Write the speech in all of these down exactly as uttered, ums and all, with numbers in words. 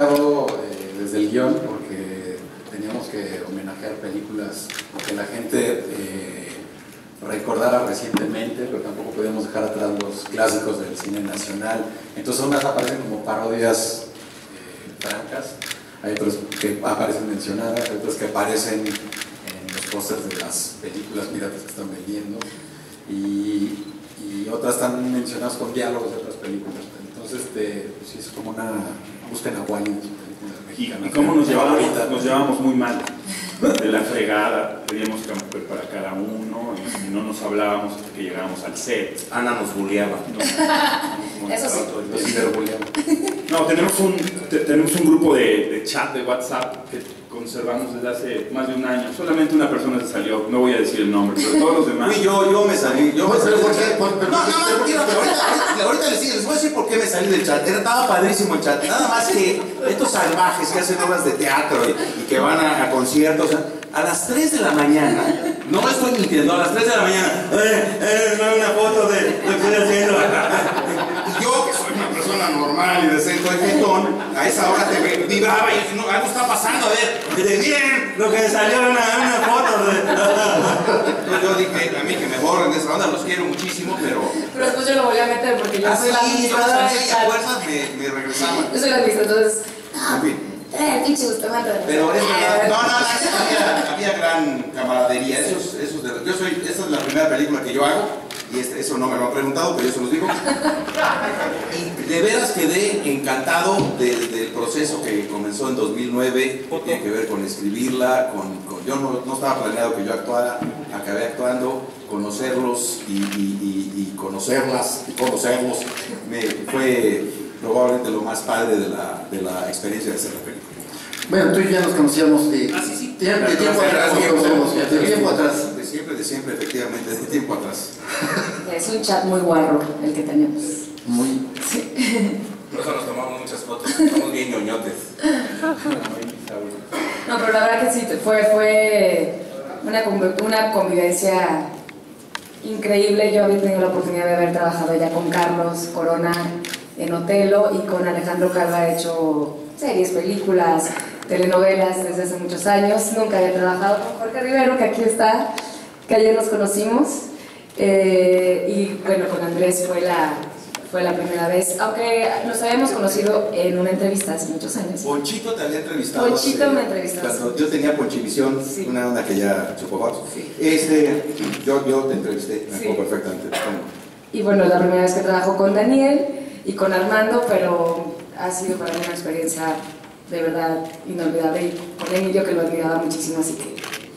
Eh, desde el guión, porque teníamos que homenajear películas que la gente eh, recordara recientemente, pero tampoco podíamos dejar atrás los clásicos del cine nacional. Entonces unas aparecen como parodias eh, francas, hay otras que aparecen mencionadas, hay otras que aparecen en los pósters de las películas piratas que están vendiendo, y, y otras están mencionadas con diálogos de otras películas. Entonces este, pues sí, es como una busquen a Wally en sus películas mexicanas. ¿Y cómo nos llevábamos? Nos llevábamos muy mal, de la fregada, teníamos que preparar cada uno, y si no nos hablábamos hasta que llegábamos al set. Ana nos bulleaba. No, Eso sí. Los ciberbuleamos. No, tenemos un, te, tenemos un grupo de, de chat de WhatsApp que conservamos desde hace más de un año. Solamente una persona se salió, no voy a decir el nombre, pero todos los demás. Uy, yo, yo me salí. Yo me salí ¿Por del qué? chat. ¿Por- No, por- no, por- no, tranquilo, pero ahorita, ahorita, ahorita les, digo, les voy a decir por qué me salí del chat. Era, estaba padrísimo el chat. Nada más que estos salvajes que hacen obras de teatro y, y que van a, a conciertos. A las tres de la mañana, no me estoy mintiendo, a las tres de la mañana, eh, eh, no, una foto de lo que estoy haciendo. Y yo, que soy una persona normal y decente de jetón, a esa hora te vibraba y dije, no, algo está pasando, a ver, y de bien, lo que me salió una, una foto de... Entonces yo dije, a mí que me borren de esa onda, los quiero muchísimo, pero... Pero después yo lo volví a meter porque yo Así, soy la yo administradora salía del y a chat. fuerzas me, me regresaban. Yo soy la administradora, entonces... En fin. Eh, pinche Bustamante. Pero es verdad, no, no, no, había, había gran camaradería. Esos, esos de, yo soy, esta es la primera película que yo hago, y este, eso no me lo han preguntado, pero yo se los digo. Y de veras quedé encantado del, del proceso que comenzó en dos mil nueve, que tiene que ver con escribirla, con, con yo no, no estaba planeado que yo actuara, acabé actuando, conocerlos y, y, y, y conocerlas, y conocerlos, me, fue probablemente lo más padre de la, de la experiencia de hacer la película. Bueno, tú y yo ya nos conocíamos de, Ah, sí, sí. de, de tiempo atrás, nos conocemos, ya, de tiempo atrás. De siempre, de siempre, efectivamente, de tiempo atrás. Es un chat muy guarro el que tenemos. Muy. Por eso nos tomamos muchas fotos, estamos bien ñoñotes. No, pero la verdad que sí, fue, fue una, conv- una convivencia increíble. Yo había tenido la oportunidad de haber trabajado ya con Carlos Corona en Otelo y con Alejandro Calva he hecho series, películas, telenovelas desde hace muchos años. Nunca había trabajado con Jorge Rivero, que aquí está, que ayer nos conocimos. Eh, y bueno, con Andrés fue la, fue la primera vez, aunque nos habíamos conocido en una entrevista hace muchos años. Ponchito te había entrevistado. Ponchito hace- me entrevistó. Cuando yo tenía Ponchivisión, Sí. una onda que ya chupó votos. Sí. Este, yo, yo te entrevisté, me Sí. acuerdo perfectamente. Bueno, Y bueno, es la primera vez que trabajo con Daniel y con Armando, pero ha sido para mí una experiencia de verdad inolvidable. Y con Emilio, que lo admiraba muchísimo, así que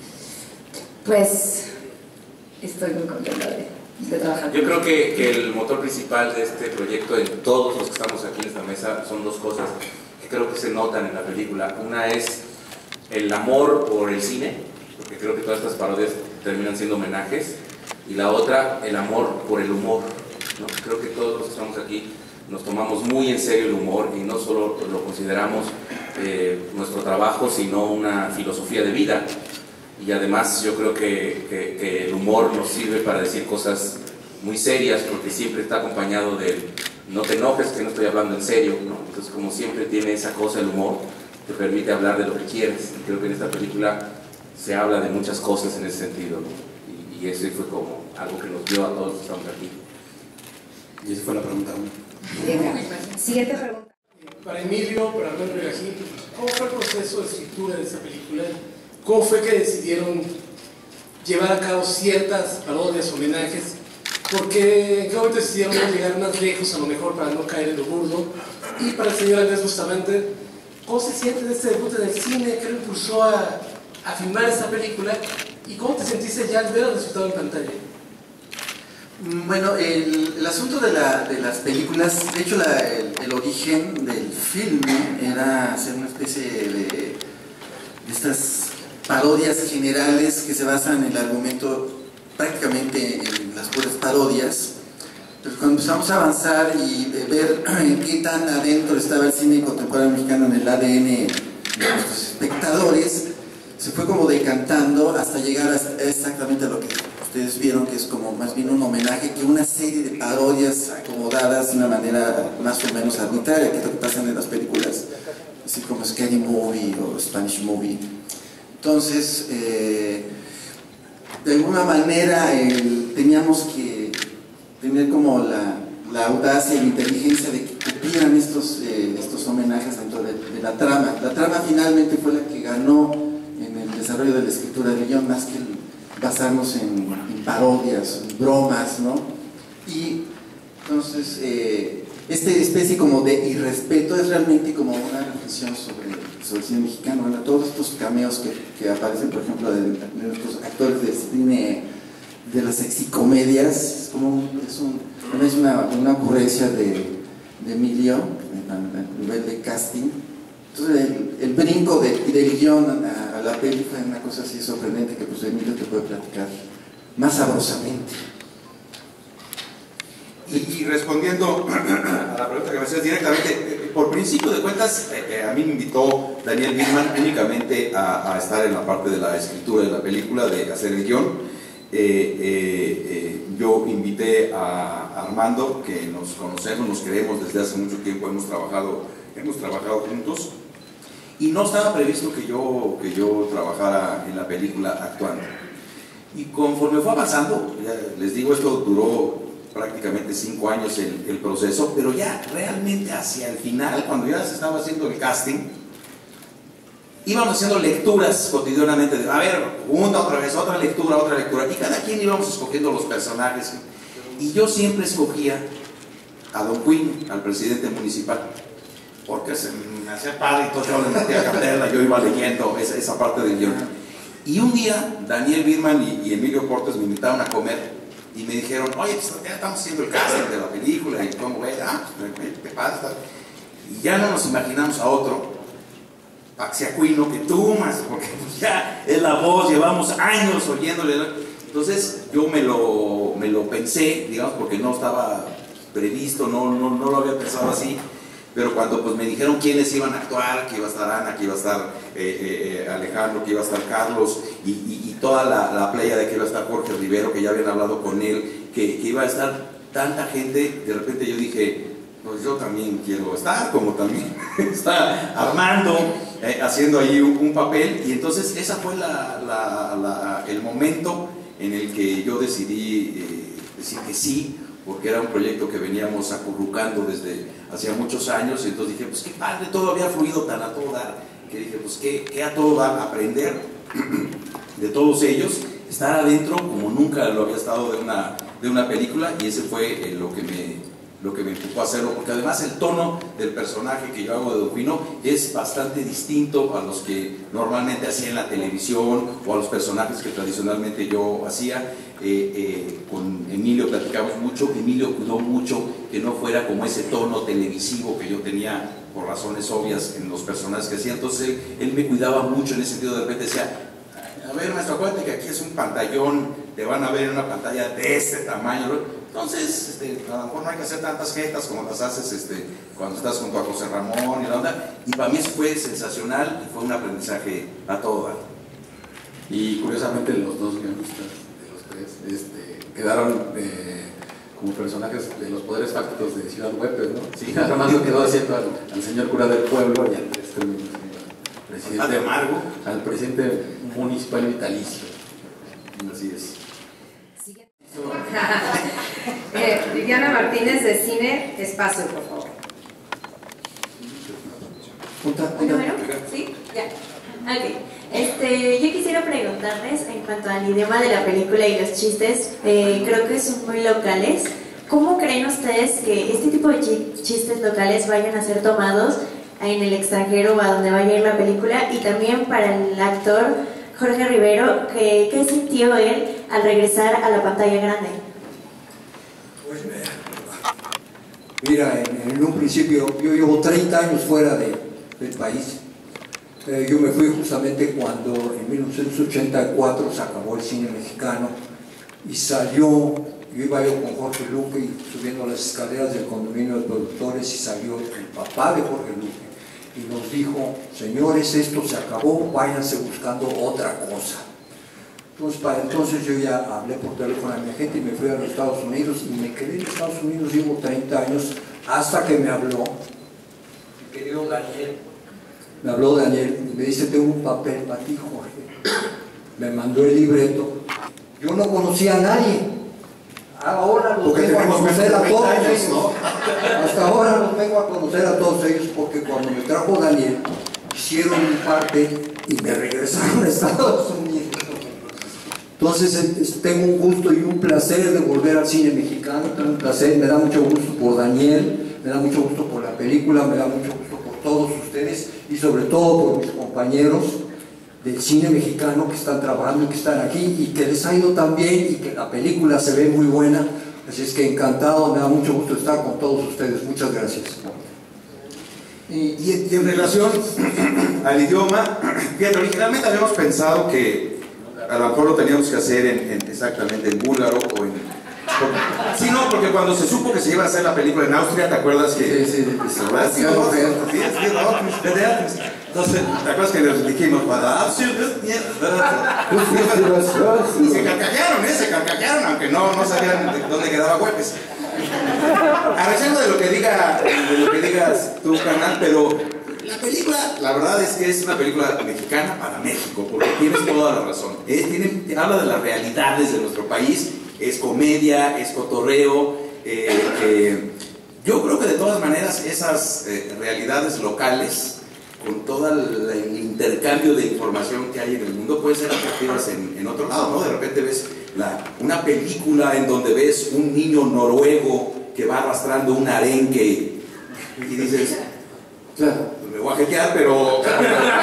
pues estoy muy contenta de, de trabajar. yo creo que, que el motor principal de este proyecto, en todos los que estamos aquí en esta mesa, son dos cosas que creo que se notan en la película. Una es el amor por el cine, porque creo que todas estas parodias terminan siendo homenajes, y la otra, el amor por el humor, ¿no? Creo que todos los que estamos aquí nos tomamos muy en serio el humor y no solo lo consideramos eh, nuestro trabajo, sino una filosofía de vida. Y además yo creo que, que, que el humor nos sirve para decir cosas muy serias, porque siempre está acompañado del no te enojes, que no estoy hablando en serio, ¿no? Entonces, como siempre tiene esa cosa el humor, te permite hablar de lo que quieres. Y creo que en esta película se habla de muchas cosas en ese sentido, ¿no? Y, y eso fue como algo que nos dio a todos los que estamos aquí. Y esa fue la pregunta uno. Siguiente pregunta. Para Emilio, para Armando Regajín, ¿cómo fue el proceso de escritura de esta película? ¿Cómo fue que decidieron llevar a cabo ciertas parodias, homenajes? Porque en qué momento decidieron no llegar más lejos, a lo mejor para no caer en lo burdo. Y para el señor Andrés Bustamante, ¿cómo se siente de este debut en el cine? ¿Qué lo impulsó a, a filmar esta película? ¿Y cómo te sentiste ya al ver el resultado en pantalla? Bueno, el, el asunto de, la, de las películas, de hecho la, el, el origen del filme era hacer una especie de, de estas parodias generales que se basan en el argumento prácticamente en las puras parodias. Pero cuando empezamos a avanzar y de ver qué tan adentro estaba el cine contemporáneo mexicano en el A D N de nuestros espectadores, se fue como decantando hasta llegar a exactamente a lo que ustedes vieron, que es como más bien un homenaje que una serie de parodias acomodadas de una manera más o menos arbitraria, que es lo que pasa en las películas así como Scary Movie o Spanish Movie. Entonces, eh, de alguna manera el, teníamos que tener como la, la audacia y la inteligencia de que cumplieran estos, eh, estos homenajes dentro de, de la trama. La trama finalmente fue la que ganó en el desarrollo de la escritura del guión, más que el basarnos en, en parodias, en bromas, ¿no? Y entonces, eh, esta especie como de irrespeto es realmente como una reflexión sobre, sobre el cine mexicano, ¿no? Todos estos cameos que, que aparecen, por ejemplo, de, de nuestros actores de cine, de las sexicomedias, es como un, es, un, es una, una ocurrencia de, de Emilio, a nivel de casting. Entonces, el, el brinco de, del guión a, a la peli fue una cosa así sorprendente que pues Emilio te puede platicar más sabrosamente. Y, y respondiendo a la pregunta que me hacías directamente, por principio de cuentas, eh, a mí me invitó Daniel Birman únicamente a, a estar en la parte de la escritura de la película, de hacer el guión. Eh, eh, eh, yo invité a Armando, que nos conocemos, nos queremos desde hace mucho tiempo, hemos trabajado, hemos trabajado juntos, y no estaba previsto que yo, que yo trabajara en la película actuando. Y conforme fue avanzando, ya les digo, esto duró prácticamente cinco años el, el proceso, pero ya realmente hacia el final, cuando ya se estaba haciendo el casting, íbamos haciendo lecturas cotidianamente, de, a ver, una otra vez, otra lectura, otra lectura, y cada quien íbamos escogiendo los personajes, y yo siempre escogía a Don Quinn, al presidente municipal, porque se me hacía padre, y todo yo le metía a cartela, yo iba leyendo esa, esa parte del guión. Y un día, Daniel Birman y, y Emilio Portes me invitaron a comer, y me dijeron, oye, pues ya estamos haciendo el casting de la película, y cómo ves, ah, te pasa. Y ya no nos imaginamos a otro, Paxiacuino, que tú más, porque pues ya es la voz, llevamos años oyéndole. Entonces yo me lo, me lo pensé, digamos, porque no estaba previsto, no, no, no lo había pensado así. Pero cuando pues me dijeron quiénes iban a actuar, que iba a estar Ana, que iba a estar eh, eh, Alejandro, que iba a estar Carlos, y, y, y toda la, la playa de que iba a estar Jorge Rivero, que ya habían hablado con él, que, que iba a estar tanta gente, de repente yo dije, pues yo también quiero estar, como también está Armando eh, haciendo ahí un, un papel, y entonces ese fue la, la, la, el momento en el que yo decidí eh, decir que sí, porque era un proyecto que veníamos acurrucando desde hacía muchos años, y entonces dije, pues qué padre, todo había fluido tan a todo dar, que dije, pues qué, qué a todo dar, aprender de todos ellos, estar adentro como nunca lo había estado de una, de una película, y ese fue eh, lo que me... lo que me empujó a hacerlo, porque además el tono del personaje que yo hago de Don Quino es bastante distinto a los que normalmente hacía en la televisión o a los personajes que tradicionalmente yo hacía. Eh, eh, con Emilio platicamos mucho, Emilio cuidó mucho que no fuera como ese tono televisivo que yo tenía por razones obvias en los personajes que hacía, entonces él, él me cuidaba mucho en ese sentido. De repente decía, a ver maestro, acuérdate que aquí es un pantallón, te van a ver en una pantalla de este tamaño. Entonces, este, a lo mejor no hay que hacer tantas jetas como las haces este, cuando estás junto a José Ramón y la onda. Y para mí eso fue sensacional y fue un aprendizaje a todo dar. Y curiosamente los dos guionistas de los tres este, quedaron eh, como personajes de los poderes fácticos de Ciudad Huepes, ¿no? Sí, Armando quedó haciendo al, al señor cura del pueblo y al, este, al presidente, de Amargo. al presidente municipal vitalicio. Así es. eh, Viviana Martínez de Cine Espacio, por favor. ¿Un número? ¿Sí? Ya. Ok. Este, yo quisiera preguntarles en cuanto al idioma de la película y los chistes, eh, creo que son muy locales. ¿Cómo creen ustedes que este tipo de chistes locales vayan a ser tomados en el extranjero o a donde vaya a ir la película? Y también para el actor Jorge Rivero, ¿qué, qué sintió él al regresar a la pantalla grande? Pues mira, en, en un principio, yo llevo treinta años fuera de, del país. Eh, yo me fui justamente cuando en mil novecientos ochenta y cuatro se acabó el cine mexicano y salió, yo iba yo con Jorge Luque y subiendo las escaleras del condominio de productores y salió el papá de Jorge Luque y nos dijo, señores, esto se acabó, váyanse buscando otra cosa. Entonces, para entonces yo ya hablé por teléfono a mi gente y me fui a los Estados Unidos y me quedé en Estados Unidos, llevo treinta años, hasta que me habló mi querido Daniel me habló Daniel y me dice, tengo un papel para ti, Jorge. Me mandó el libreto. Yo no conocía a nadie. Ahora los vengo a conocer a todos ellos, ¿no? Hasta ahora los vengo a conocer a todos ellos porque cuando me trajo Daniel, hicieron mi parte y me regresaron a Estados Unidos. Entonces tengo un gusto y un placer de volver al cine mexicano, tengo un placer, me da mucho gusto por Daniel, me da mucho gusto por la película, me da mucho gusto por todos ustedes y sobre todo por mis compañeros del cine mexicano que están trabajando y que están aquí y que les ha ido tan bien y que la película se ve muy buena, así es que encantado, me da mucho gusto estar con todos ustedes, muchas gracias. Y, y, y en relación al idioma, fíjate, originalmente habíamos pensado que a lo mejor lo teníamos que hacer en, en, exactamente en búlgaro o en... Porque, sí, no, porque cuando se supo que se iba a hacer la película en Austria, ¿te acuerdas que...? Sí, sí, sí. sí, no, sí, sí, sí, entonces, ¿te acuerdas que les dijimos para Austria? Y se carcajearon, ¿eh? Se carcajearon, aunque no, no sabían de dónde quedaba Huepes. A reserva de lo que diga, de lo que digas tú, canal, pero... La película, la verdad es que es una película mexicana para México, porque tienes toda la razón. Es, tiene, habla de las realidades de nuestro país, es comedia, es cotorreo. Eh, eh, yo creo que de todas maneras esas eh, realidades locales, con todo el, el intercambio de información que hay en el mundo, pueden ser atractivas en, en otro lado, ¿no? De repente ves la, una película en donde ves un niño noruego que va arrastrando un arenque y dices, claro, me voy a jetear, pero, pero,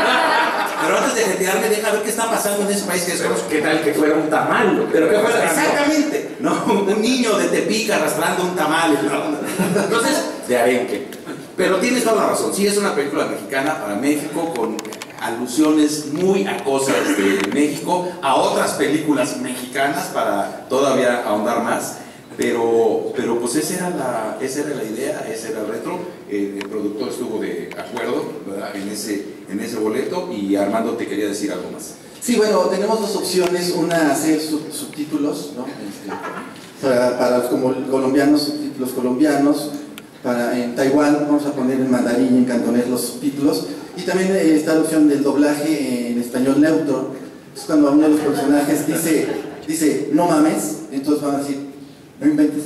pero antes de jetearme, deja ver qué está pasando en ese país. Que pero, ¿qué tal que fuera un tamal? Pero ¿qué fuera? Exactamente, ¿no? Un niño de Tepic arrastrando un tamal, ¿no? Entonces, de arenque. Pero tienes toda la razón, sí es una película mexicana para México, con alusiones muy a cosas de México, a otras películas mexicanas para todavía ahondar más. Pero, pero pues esa era, la, esa era la idea, ese era el retro. Eh, el productor estuvo de acuerdo, ¿verdad? En, ese, en ese boleto. Y Armando te quería decir algo más. Sí, bueno, tenemos dos opciones. Una, hacer sub subtítulos, ¿no? Este, para, para los como, colombianos, subtítulos colombianos. Para, en Taiwán vamos a poner en mandarín y en cantonés los subtítulos. Y también eh, está la opción del doblaje en español neutro. Es cuando uno de los personajes dice, dice no mames, entonces van a decir no inventes.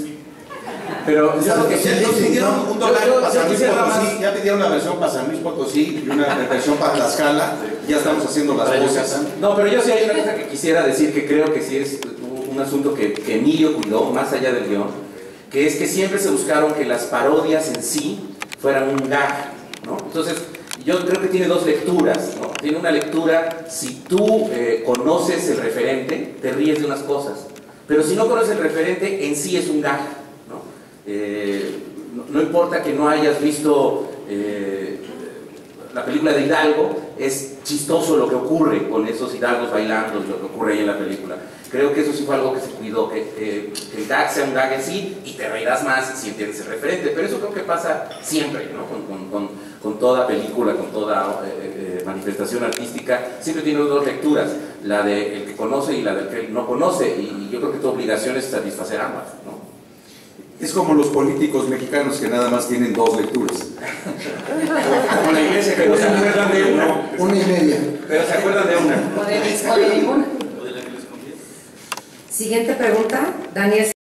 Pero ya lo que ya nos pidieron un doblaje para San Luis Potosí, más... ya pidieron una versión para San Luis Potosí y una versión para Tlaxcala, ya estamos haciendo las voces. No, pero yo sí hay una cosa que quisiera decir que creo que sí es un asunto que, que Emilio cuidó, más allá del guión, que es que siempre se buscaron que las parodias en sí fueran un gag, ¿no? Entonces, yo creo que tiene dos lecturas, ¿no? Tiene una lectura, si tú eh, conoces el referente, te ríes de unas cosas. Pero si no conoces el referente, en sí es un gag, ¿no? Eh, no, no importa que no hayas visto eh, la película de Hidalgo, es chistoso lo que ocurre con esos hidalgos bailando y lo que ocurre ahí en la película. Creo que eso sí fue algo que se cuidó, que, que, que el gag sea un gag en sí y te reirás más si entiendes el referente. Pero eso creo que pasa siempre, ¿no? Con, con, con, con toda película, con toda eh, eh, manifestación artística, siempre tiene dos lecturas, la del que conoce y la del que no conoce, y yo creo que tu obligación es satisfacer ambas, ¿no? Es como los políticos mexicanos que nada más tienen dos lecturas. Como la iglesia, que no se acuerdan de una. Una y media. Pero se acuerdan de una. O de, o de ninguna. Siguiente pregunta, Daniel.